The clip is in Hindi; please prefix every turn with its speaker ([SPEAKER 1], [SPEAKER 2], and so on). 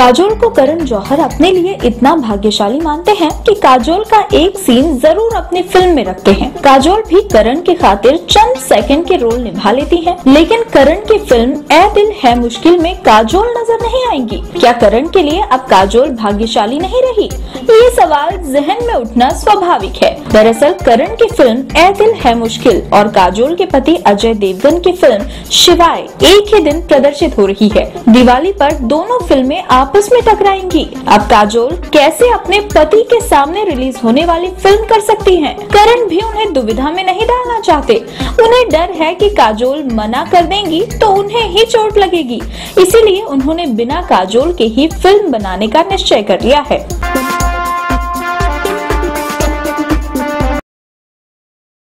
[SPEAKER 1] काजोल को करण जौहर अपने लिए इतना भाग्यशाली मानते हैं कि काजोल का एक सीन जरूर अपनी फिल्म में रखते हैं। काजोल भी करण की खातिर चंद सेकंड के रोल निभा लेती हैं, लेकिन करण की फिल्म ए दिल है मुश्किल में काजोल नजर नहीं आएंगी। क्या करण के लिए अब काजोल भाग्यशाली नहीं रही? ये सवाल जहन में उठना स्वाभाविक है। दरअसल करण की फिल्म ए दिल है मुश्किल और काजोल के पति अजय देवगन की फिल्म शिवाय एक ही दिन प्रदर्शित हो रही है। दिवाली पर दोनों फिल्में आपस में टकराएंगी। अब काजोल कैसे अपने पति के सामने रिलीज होने वाली फिल्म कर सकती हैं? करण भी उन्हें दुविधा में नहीं डालना चाहते। उन्हें डर है कि काजोल मना कर देंगी तो उन्हें ही चोट लगेगी, इसीलिए उन्होंने बिना काजोल के ही फिल्म बनाने का निश्चय कर लिया है।